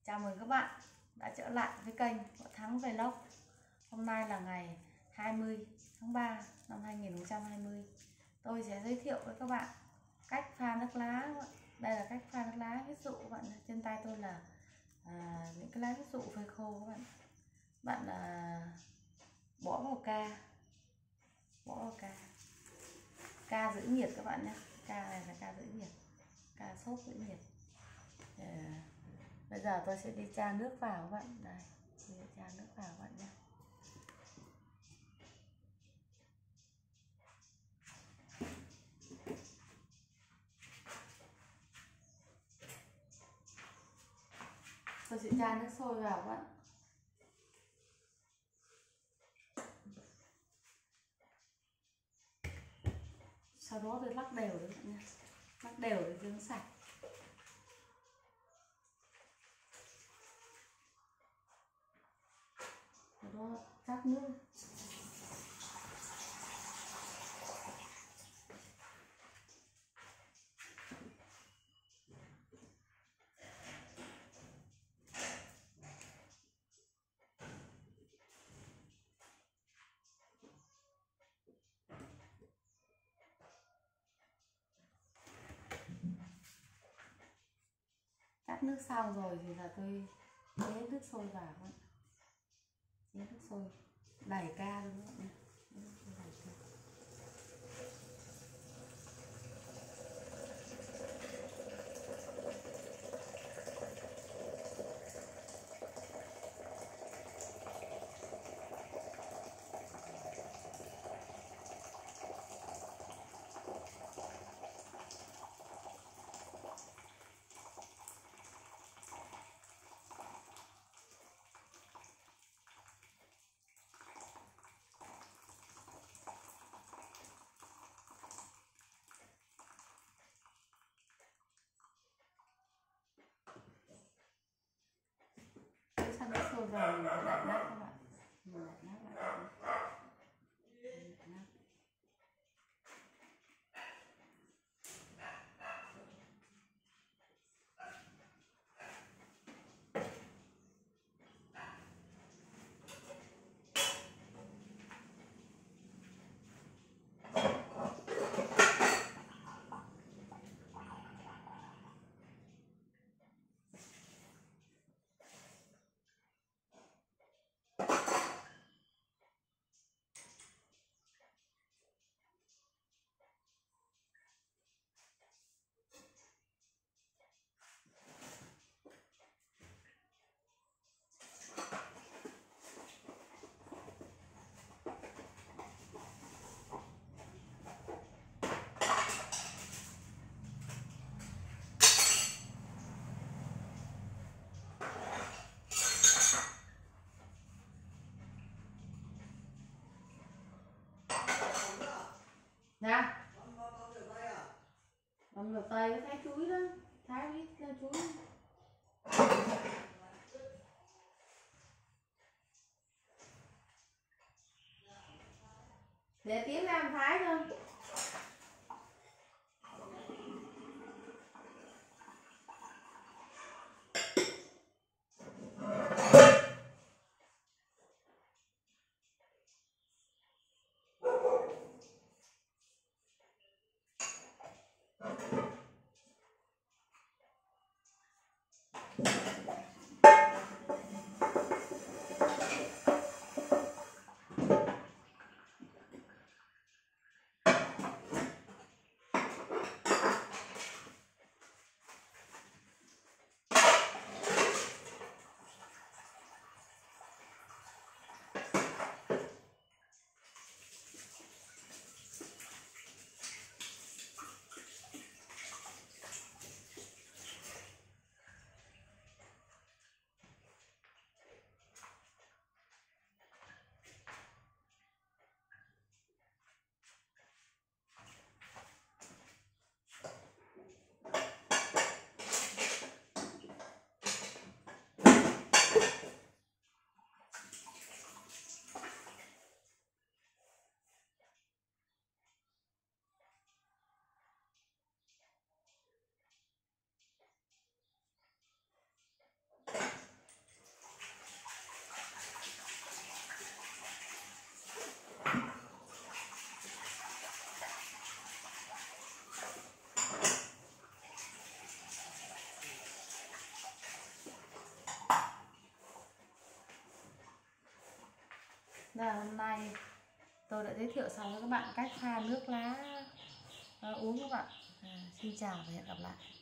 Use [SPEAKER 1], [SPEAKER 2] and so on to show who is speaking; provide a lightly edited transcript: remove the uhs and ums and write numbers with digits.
[SPEAKER 1] Chào mừng các bạn đã trở lại với kênh Võ Thắng Vlog. Hôm nay là ngày 20 tháng 3 năm 2020. Tôi sẽ giới thiệu với các bạn cách pha nước lá. Đây là cách pha nước lá huyết dụ các bạn. Trên tay tôi là những cái lá huyết dụ phơi khô các bạn. Bạn bỏ vào ca giữ nhiệt các bạn nhé. Ca này là ca giữ nhiệt, ca sốt giữ nhiệt. Bây giờ tôi sẽ đi tra nước vào các bạn. Đây, tôi sẽ tra nước vào các bạn nhé. Tôi sẽ tra nước sôi vào các bạn. Sau đó tôi lắc đều đấy các bạn nhé. Lắc đều để cho nó sạch. Sau đó rắc nước. Tắt nước xong rồi thì là tôi chế nước sôi vào các bạn. Chế nước sôi đẩy ca luôn các bạn. Xong nước sôi rồi mình phải đậy nắp các bạn. Mình đậy nắp lại. Nè, bấm rửa tay với thái chuối đó, thái ít chuối. Để tiếng làm thái thôi. Là hôm nay tôi đã giới thiệu xong với các bạn cách pha nước lá uống các bạn. Xin chào và hẹn gặp lại.